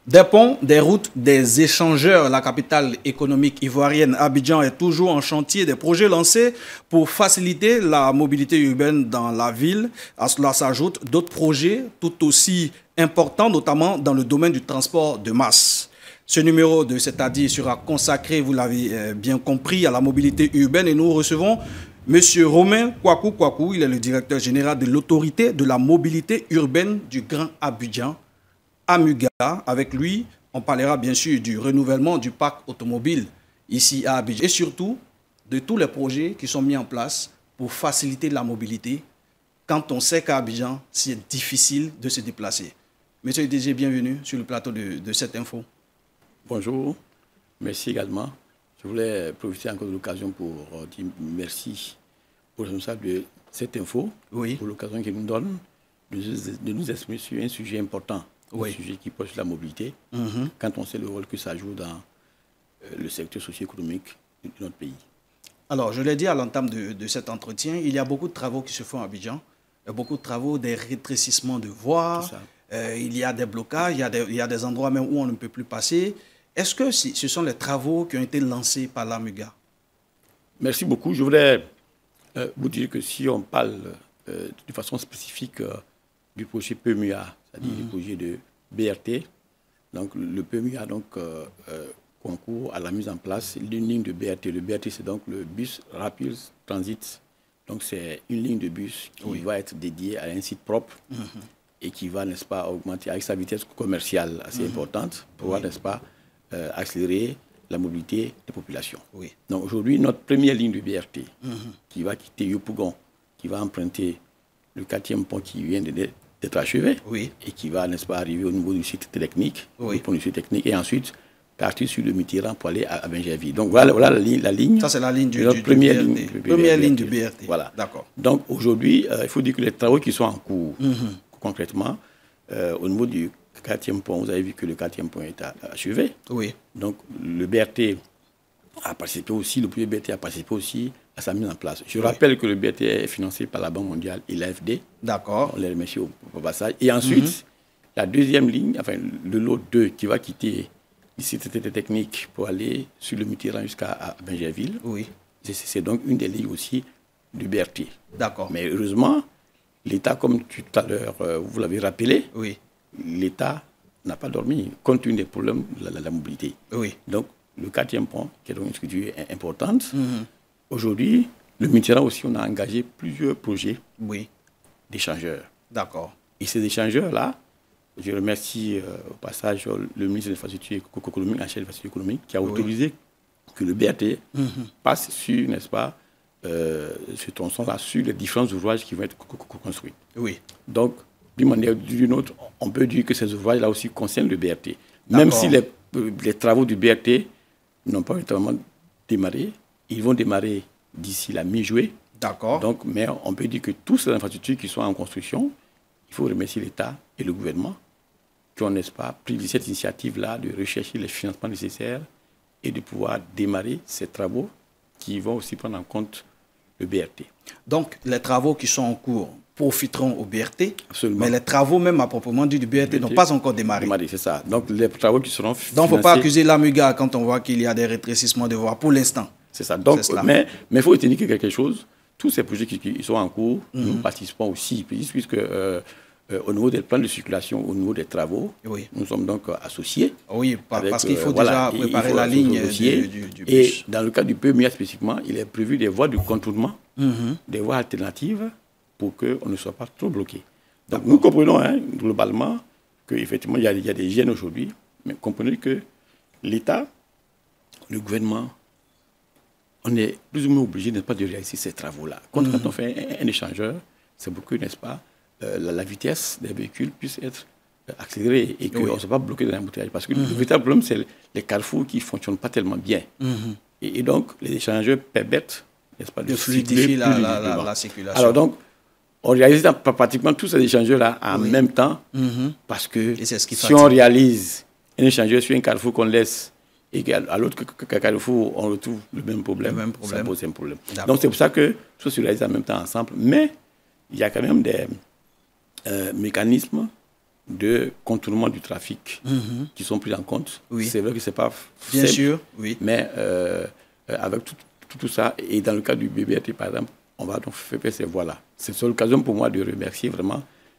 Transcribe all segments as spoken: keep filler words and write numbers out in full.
Des ponts, des routes, des échangeurs. La capitale économique ivoirienne, Abidjan, est toujours en chantier. Des projets lancés pour faciliter la mobilité urbaine dans la ville. À cela s'ajoutent d'autres projets tout aussi importants, notamment dans le domaine du transport de masse. Ce numéro de C'est-à-dire sera consacré, vous l'avez bien compris, à la mobilité urbaine et nous recevons M. Romain Kouakou Kouakou. Il est le directeur général de l'autorité de la mobilité urbaine du Grand Abidjan, Amuga. Avec lui, on parlera bien sûr du renouvellement du parc automobile ici à Abidjan et surtout de tous les projets qui sont mis en place pour faciliter la mobilité quand on sait qu'à Abidjan, c'est difficile de se déplacer. Monsieur le D G, bienvenue sur le plateau de, de cette info. Bonjour, merci également. Je voulais profiter encore de l'occasion pour dire merci aux responsables de cette info, oui. pour l'occasion qu'ils nous donnent de, de nous exprimer sur un sujet important, oui. un sujet qui porte la mobilité, mm-hmm. quand on sait le rôle que ça joue dans euh, le secteur socio-économique de notre pays. Alors, je l'ai dit à l'entame de, de cet entretien, il y a beaucoup de travaux qui se font à Abidjan, il y a beaucoup de travaux, des rétrécissements de voies, euh, il y a des blocages, il y a des, il y a des endroits même où on ne peut plus passer. Est-ce que ce sont les travaux qui ont été lancés par l'Amuga? Merci beaucoup. Je voudrais euh, vous dire que si on parle euh, de façon spécifique euh, du projet P M U A, c'est-à-dire mm-hmm. du projet de B R T, donc le P M U A donc, euh, euh, concourt à la mise en place d'une ligne de B R T. Le B R T, c'est donc le bus rapid transit. Donc c'est une ligne de bus qui oui. va être dédiée à un site propre mm-hmm. et qui va, n'est-ce pas, augmenter avec sa vitesse commerciale assez mm-hmm. importante pour, oui. n'est-ce pas, Euh, accélérer la mobilité des populations. Oui. Donc aujourd'hui, notre première ligne de B R T, mm-hmm. qui va quitter Yopougon, qui va emprunter le quatrième pont qui vient d'être achevé, oui. et qui va, n'est-ce pas, arriver au niveau du site technique, oui. du pont du site technique, et ensuite partir sur le Mitterrand pour aller à, à Benjerville. Donc voilà, voilà la, ligne, la ligne. Ça, c'est la ligne du, notre du, première du B R T. Ligne, du première B R T. ligne du B R T. Voilà. D'accord. Donc aujourd'hui, euh, il faut dire que les travaux qui sont en cours, mm-hmm. concrètement, euh, au niveau du quatrième pont, vous avez vu que le quatrième pont est achevé. Oui. Donc le B R T a participé aussi, le premier B R T a participé aussi à sa mise en place. Je oui. rappelle que le B R T est financé par la Banque mondiale et l'A F D. D'accord. On les remercie au, au passage. Et ensuite, mm-hmm. la deuxième ligne, enfin le lot deux qui va quitter ici c'était technique pour aller sur le Mitterrand jusqu'à Benjerville. Oui. C'est donc une des lignes aussi du B R T. D'accord. Mais heureusement, l'État, comme tout à l'heure euh, vous l'avez rappelé, oui. l'État n'a pas dormi, compte tenu des problèmes de la, la, la mobilité. Oui. Donc, le quatrième pont, qui est donc une structure importante, mm-hmm. aujourd'hui, le Mitterrand aussi, on a engagé plusieurs projets oui. d'échangeurs. D'accord. Et ces échangeurs-là, je remercie euh, au passage le ministre de l'Infrastructure économique, en chef de l'Infrastructure économique, qui a oui. autorisé que le B R T mm-hmm. passe sur, n'est-ce pas, euh, ce tronçon-là, sur les différents ouvrages qui vont être construits. Oui. Donc, d'une manière ou d'une autre, on peut dire que ces ouvrages-là aussi concernent le B R T. Même si les, les travaux du B R T n'ont pas vraiment démarré, ils vont démarrer d'ici la mi-juillet. D'accord. Donc, mais on peut dire que toutes ces infrastructures qui sont en construction, il faut remercier l'État et le gouvernement qui ont, n'est-ce pas, pris cette initiative-là de rechercher les financements nécessaires et de pouvoir démarrer ces travaux qui vont aussi prendre en compte le B R T. Donc, les travaux qui sont en cours profiteront au B R T, absolument. Mais les travaux même à proprement dit du B R T, B R T n'ont pas encore démarré. démarré c'est ça. Donc les travaux qui seront financés... Donc il ne faut pas accuser l'Amuga quand on voit qu'il y a des rétrécissements de voies pour l'instant. C'est ça. Donc, mais il faut retenir quelque chose, tous ces projets qui, qui sont en cours, mm-hmm. nous participons aussi, puisque euh, euh, au niveau des plans de circulation, au niveau des travaux, oui. nous sommes donc euh, associés. Oui, avec, parce qu'il faut euh, déjà voilà, préparer faut la ligne du, du, du Et bus. dans le cas du P M U A spécifiquement, il est prévu des voies de contournement, mm-hmm. des voies alternatives, pour qu'on ne soit pas trop bloqué. Donc nous comprenons hein, globalement qu'effectivement il y, y a des gênes aujourd'hui, mais comprenez que l'État, le gouvernement, on est plus ou moins obligé, n'est-ce pas, de réaliser ces travaux-là. Quand, mm-hmm. quand on fait un, un échangeur, c'est pour que, n'est-ce pas, euh, la, la vitesse des véhicules puisse être accélérée et qu'on oui. ne soit pas bloqué dans l'embouteillage. Parce que mm-hmm. le véritable problème, c'est les carrefours qui ne fonctionnent pas tellement bien. Mm-hmm. Et, et donc, les échangeurs permettent, n'est-ce pas, de, de fluidifier la, la, la, la circulation. Alors donc, on réalise pratiquement tous ces échangeurs-là en oui. même temps, mm-hmm. parce que ce qui si on réalise un échangeur sur un carrefour qu'on laisse et qu'à l'autre carrefour, on retrouve le même problème, le même problème. ça pose un problème. Donc c'est pour ça que tout se réalise en même temps ensemble. Mais il y a quand même des euh, mécanismes de contournement du trafic Mhm. qui sont pris en compte. Oui. C'est vrai que ce n'est pas Bien simple, sûr, oui. mais euh, euh, avec tout, tout, tout ça, et dans le cas du B R T, par exemple, on va donc faire ces voies-là. C'est l'occasion pour moi de remercier vraiment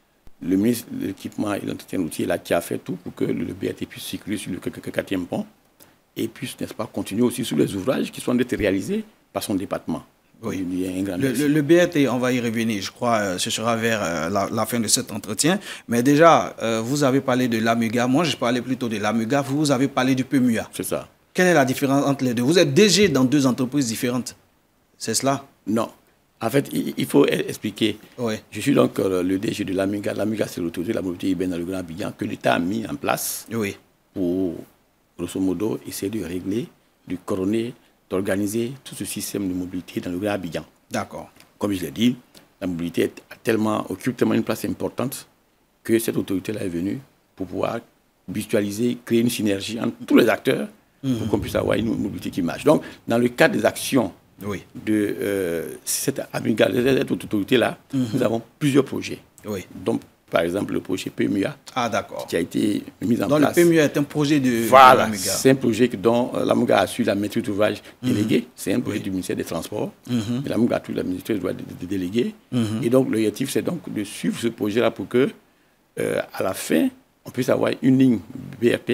le ministre de l'Équipement et de l'Entretien routier là, qui a fait tout pour que le B R T puisse circuler sur le quatrième pont et puisse, n'est-ce pas, continuer aussi sur les ouvrages qui sont d'être réalisés par son département. Oui. Il y a un grand Le, merci. le- le B R T, on va y revenir, je crois, euh, ce sera vers euh, la, la fin de cet entretien. Mais déjà, euh, vous avez parlé de l'AMUGA, moi je parlais plutôt de l'AMUGA, vous avez parlé du P M U A. C'est ça. Quelle est la différence entre les deux? Vous êtes D G dans deux entreprises différentes, c'est cela? Non. En fait, il, il faut expliquer. Oui. Je suis donc euh, le D G de l'AMUGA. L'AMUGA, c'est l'autorité de la mobilité urbaine dans le Grand Abidjan que l'État a mis en place Oui. pour, grosso modo, essayer de régler, de coordonner, d'organiser tout ce système de mobilité dans le Grand Abidjan. D'accord. Comme je l'ai dit, la mobilité est tellement, occupe tellement une place importante que cette autorité-là est venue pour pouvoir visualiser, créer une synergie entre tous les acteurs Mhm. pour qu'on puisse avoir une mobilité qui marche. Donc, dans le cadre des actions Oui. de euh, cette AMUGA, de cette autorité-là, Mhm. nous avons plusieurs projets. Oui. Donc, par exemple, le projet P M U A Ah, d'accord. qui a été mis en Donc place. le P M U A est un projet de, de Voilà, l'AMUGA. c'est un projet que- dont euh, l'AMUGA a su la maîtrise d'ouvrage déléguée. C'est un projet Oui. du ministère des Transports. Mhm. Et l'AMUGA a su la maîtrise d'ouvrage dé- dé- déléguée. Mhm. Et donc, l'objectif, c'est donc de suivre ce projet-là pour que, euh, à la fin, on puisse avoir une ligne B R T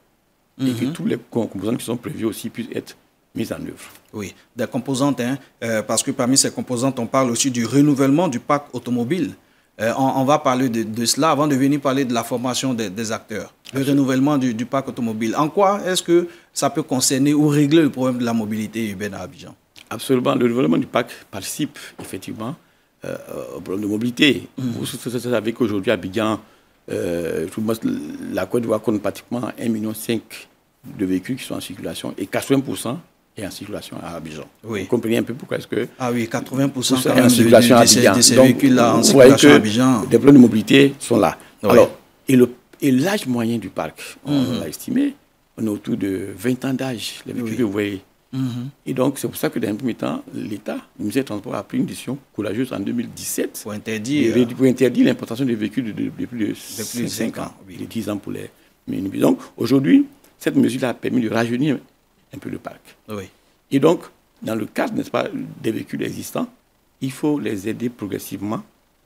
et que Mhm. tous les com- composants qui sont prévus aussi puissent être mis en œuvre. Oui, des composantes, hein, euh, parce que parmi ces composantes, on parle aussi du renouvellement du parc automobile. Euh, on, on va parler de, de cela avant de venir parler de la formation des, des acteurs. Le renouvellement du, du parc automobile. En quoi est-ce que ça peut concerner ou régler le problème de la mobilité urbaine à Abidjan? Absolument. Le développement du parc participe effectivement euh, au problème de mobilité. Vous savez qu'aujourd'hui, à Abidjan, euh, tout le monde- la Côte d'Ivoire compte pratiquement un virgule cinq million de véhicules qui sont en circulation et quatre-vingts pour cent est en circulation à Abidjan. Oui. Vous comprenez un peu pourquoi est-ce que Ah oui, quatre-vingts pour cent tout ça quand est même en de, de- circulation à de ces, Abidjan. de ces Donc, véhicules-là en vous voyez circulation que à Abidjan. des problèmes de mobilité sont là. Oui. Alors, et le- et l'âge moyen du parc, on Mhm. l'a estimé, on est autour de vingt ans d'âge, les véhicules Oui. que vous voyez. Mhm. Et donc, c'est pour ça que dans un premier temps, l'État, le ministère des Transports a pris une décision courageuse en deux mille dix-sept Pour de interdire. rédu- pour interdire l'importation des véhicules de, de- de plus de, plus de cinq cinq ans, ans, oui. de dix ans pour les minibus. Donc, aujourd'hui, cette mesure a permis de rajeunir un peu le parc. Oui. Et donc, dans le cadre, n'est-ce pas, des véhicules existants, il faut les aider progressivement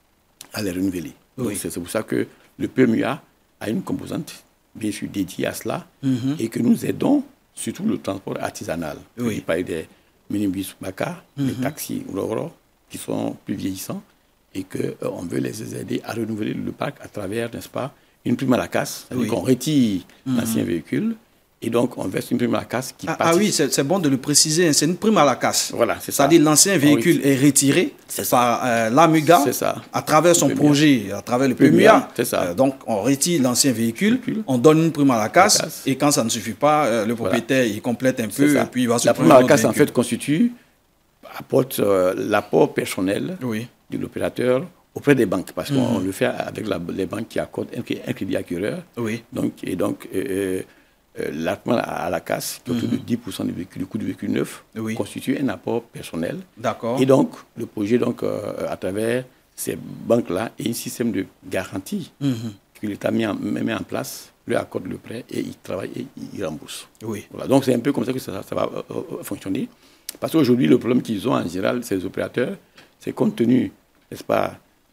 à les renouveler. Donc, Oui. c'est c'est pour ça que le P M U A a une composante, bien sûr, dédiée à cela, Mhm. et que nous aidons surtout le transport artisanal. Oui. Je parle des minibus Baka, des taxis Roro, qui sont plus vieillissants, et qu'on veut les aider à renouveler le parc à travers, n'est-ce pas, une prime à la casse, c'est-à-dire Oui. qu'on retire l'ancien véhicule, et donc on verse une prime à la casse qui Ah, ah participe- oui, c'est c'est bon de le préciser, hein, c'est une prime à la casse. Voilà, c'est ça. C'est-à-dire l'ancien véhicule est retiré C'est par euh, l'AMUGA C'est ça. à travers son Le P M U A. projet, à travers le P M U A, P M U A. c'est ça. Euh, donc on retire l'ancien véhicule, Véhicule. on donne une prime à la casse, La casse. et quand ça ne suffit pas, euh, le propriétaire il complète un C'est peu ça. et puis il va se La prendre prime à un la autre casse, en véhicule. fait, constitue, apporte euh, l'apport personnel Oui. de l'opérateur auprès des banques, parce qu'on Mhm. on le fait avec la- les banques qui accordent un, un crédit acquéreur. Oui. Donc, et donc, euh, euh, la prime à la casse, qui est autour de dix pour cent du, véhicule, du coût du véhicule neuf, Oui. constitue un apport personnel. D'accord. Et donc, le projet, donc, euh, à travers ces banques-là, et un système de garantie Mhm. que l'État met en, met en place, lui accorde le prêt et il travaille et il rembourse. Oui. Voilà. Donc, c'est un peu comme ça que ça, ça va euh, euh, fonctionner. Parce qu'aujourd'hui, le problème qu'ils ont en général, ces opérateurs, c'est compte tenu, n'est-ce pas,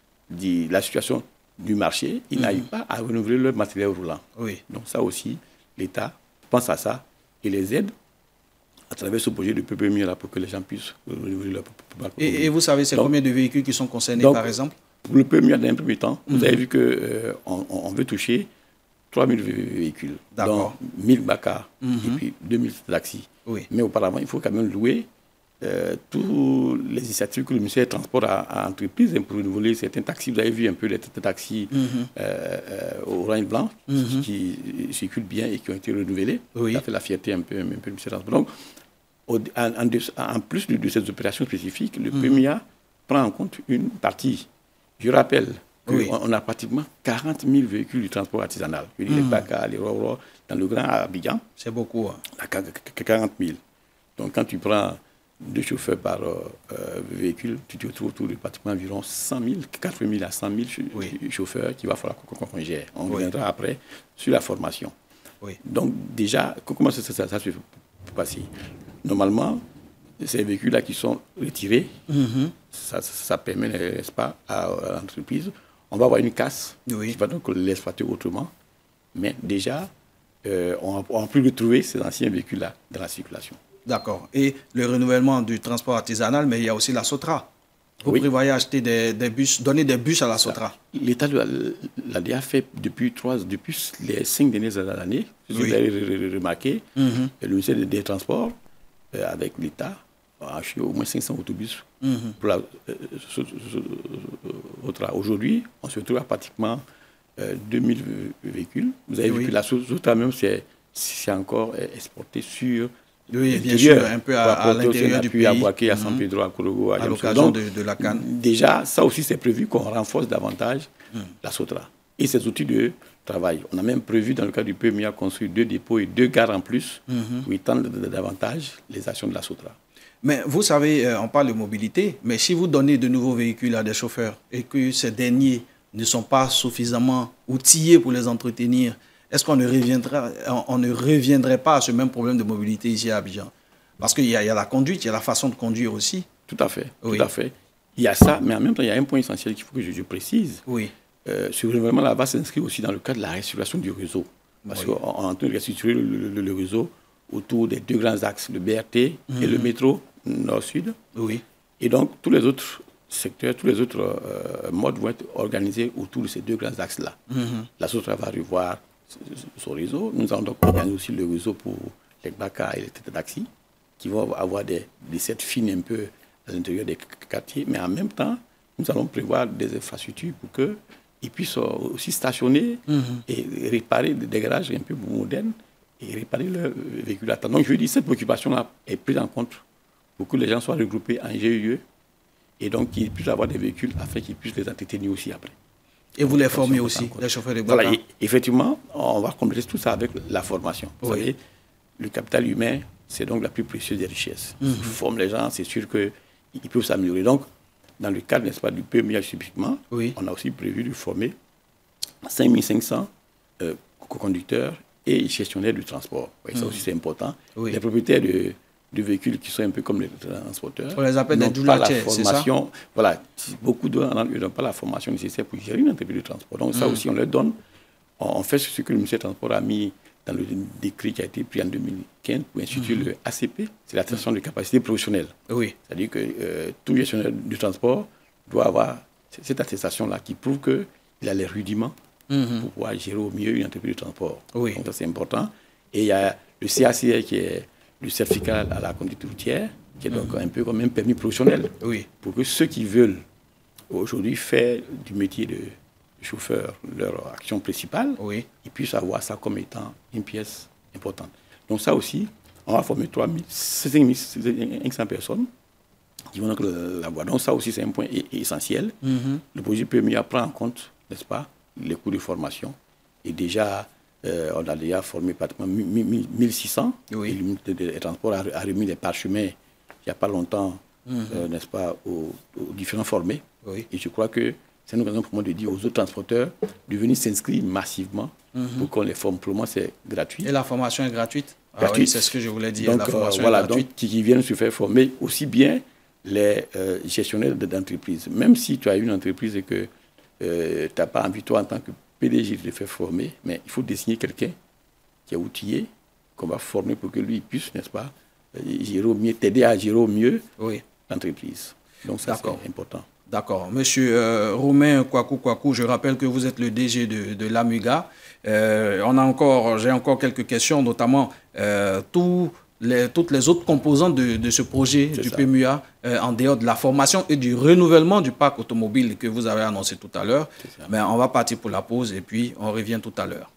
de la situation du marché, ils n'arrivent pas à renouveler leur matériel roulant. Oui. Donc, ça aussi, l'État pense à ça et les aide à travers ce projet de P M U A là pour que les gens puissent renouveler leur matériel. Et, et vous savez, c'est Donc- combien de véhicules qui sont concernés, Donc, par exemple? Pour le P M U A, dans un premier temps, Mhm. vous avez vu qu'on euh, on- on veut toucher trois mille vé- véhicules, D'accord. dont mille Baka Mhm. et puis deux mille taxis. Oui. Mais auparavant, il faut quand même louer euh, tous les initiatives que le ministère des Transports a, a entreprises hein, pour renouveler certains taxis. Vous avez vu un peu les t- taxis Mhm. euh, euh, orange blanc Mhm. qui circulent bien et qui ont été renouvelés. Oui. Ça fait la fierté un peu, un peu du ministère des Transports. Donc, au- en, en de- en plus de, de ces opérations spécifiques, le P M U A prend en compte une partie. Je rappelle qu'on Oui. on a pratiquement quarante mille véhicules du transport artisanal. Je veux dire, les Baka, les Roro, dans le Grand Abidjan, C'est beaucoup. Hein. à quarante mille. Donc, quand tu prends deux chauffeurs par euh, véhicule, tu te retrouves autour de pratiquement environ cent mille, quatre-vingt mille à cent mille oui. chauffeurs qu'il va falloir qu'on gère. On oui. reviendra après sur la formation. Oui. Donc déjà, comment ça, ça, ça se passer? Normalement, ces véhicules-là qui sont retirés, mm-hmm. ça, ça, ça permet, n'est-ce pas, à, à l'entreprise. On va avoir une casse oui. qui va donc l'exploiter autrement. Mais déjà, euh, on n'a plus retrouvé ces anciens véhicules-là dans la circulation. D'accord. Et le renouvellement du transport artisanal, mais il y a aussi la SOTRA. Vous oui. prévoyez acheter des, des bus, donner des bus à la SOTRA? L'État l'a déjà fait depuis, trois, depuis les cinq dernières années. Vous oui. avez remarqué, mm-hmm. le ministère des Transports, euh, avec l'État, a acheté au moins cinq cents autobus mm-hmm. pour la SOTRA. Aujourd'hui, on se retrouve à pratiquement euh, deux mille véhicules. Vous avez oui. vu que la SOTRA même, c'est encore exporté sur... Oui, bien sûr, un peu à, à l'intérieur du pays. À Boaké, à San Pedro, à Korogo, à, à l'occasion de, de la Cannes. Déjà, ça aussi, c'est prévu qu'on renforce davantage mm. la SOTRA et ses outils de travail. On a même prévu, dans le cadre du P M I A, construire deux dépôts et deux gares en plus mm-hmm. pour étendre davantage les actions de la SOTRA. Mais vous savez, on parle de mobilité, mais si vous donnez de nouveaux véhicules à des chauffeurs et que ces derniers ne sont pas suffisamment outillés pour les entretenir, est-ce qu'on ne reviendra, on ne reviendrait pas à ce même problème de mobilité ici à Abidjan? Parce qu'il y, y a la conduite, il y a la façon de conduire aussi. Tout à fait, oui. tout à fait. Il y a ça, mais en même temps, il y a un point essentiel qu'il faut que je, je précise. Oui. Euh, ce renouvellement-là va s'inscrire aussi dans le cadre de la restructuration du réseau. Parce oui. qu'on est en train de restructurer le, le, le réseau autour des deux grands axes, le B R T mmh. et le métro nord-sud. Oui. Et donc, tous les autres secteurs, tous les autres euh, modes vont être organisés autour de ces deux grands axes-là. Mmh. La SOTRA va revoir son réseau. Nous allons donc organiser aussi le réseau pour les B A C A et les taxis qui vont avoir des, des sets fines un peu à l'intérieur des quartiers. Mais en même temps, nous allons prévoir des infrastructures pour qu'ils puissent aussi stationner mmh. et réparer des garages un peu modernes et réparer leurs véhicules à temps. Donc je dis cette préoccupation-là est prise en compte pour que les gens soient regroupés en G I E et donc qu'ils puissent avoir des véhicules afin qu'ils puissent les entretenir aussi après. Et vous les formez aussi, les chauffeurs de Boaké? Voilà, effectivement, on va compléter tout ça avec la formation. Vous oui. savez, le capital humain, c'est donc la plus précieuse des richesses. Mm-hmm. Si on forme les gens, c'est sûr qu'ils peuvent s'améliorer. Donc, dans le cadre, n'est-ce pas, du P M I A typiquement, oui. on a aussi prévu de former cinq mille cinq cents euh, co-conducteurs et gestionnaires du transport. Oui, mm-hmm. Ça aussi, c'est important. Oui. Les propriétaires de... de véhicules qui sont un peu comme les transporteurs. On les appelle des doulatiers, c'est ça? Voilà, beaucoup d'eux n'ont pas la formation nécessaire pour gérer une entreprise de transport. Donc mmh. ça aussi, on leur donne. On fait ce que le ministère du Transport a mis dans le décret qui a été pris en deux mille quinze pour instituer mmh. le A C P, c'est l'attestation de capacité professionnelle. Oui. C'est-à-dire que euh, tout gestionnaire du transport doit avoir cette attestation-là qui prouve qu'il a les rudiments mmh. pour pouvoir gérer au mieux une entreprise de transport. Oui. Donc ça, c'est important. Et il y a le C A C R qui est le certificat à la conduite routière, qui est donc mmh. un peu comme un permis professionnel. Oui. Pour que ceux qui veulent aujourd'hui faire du métier de chauffeur leur action principale, oui. ils puissent avoir ça comme étant une pièce importante. Donc ça aussi, on va former cinq mille cinq cents personnes qui vont donc l'avoir. Donc ça aussi, c'est un point essentiel. Mmh. Le projet P M I A prend en compte, n'est-ce pas, les coûts de formation. Et déjà, Euh, on a déjà formé pratiquement mille six cents. Oui. Et le ministère des Transports a, a remis des parchemins il n'y a pas longtemps, mmh. euh, n'est-ce pas, aux, aux différents formés. Oui. Et je crois que c'est une occasion pour moi de dire aux autres transporteurs de venir s'inscrire massivement mmh. pour qu'on les forme. Pour moi, c'est gratuit. Et la formation est gratuite? Gratuite. Ah oui, c'est ce que je voulais dire. Donc, la formation euh, voilà, est gratuite. Donc, qui, qui viennent se faire former aussi bien les euh, gestionnaires d'entreprise. Même si tu as une entreprise et que euh, tu n'as pas envie, toi, en tant que P D G de les faire former, mais il faut désigner quelqu'un qui est outillé, qu'on va former pour que lui puisse, n'est-ce pas, gérer au mieux, t'aider à gérer au mieux oui. l'entreprise. Donc ça, c'est important. D'accord. Monsieur euh, Romain Kwaku Kwaku, je rappelle que vous êtes le D G de, de l'AMUGA. Euh, on a encore, j'ai encore quelques questions, notamment euh, tous les, toutes les autres composantes de, de ce projet du ça. P M U A, euh, en dehors de la formation et du renouvellement du parc automobile que vous avez annoncé tout à l'heure. Mais on va partir pour la pause et puis on revient tout à l'heure.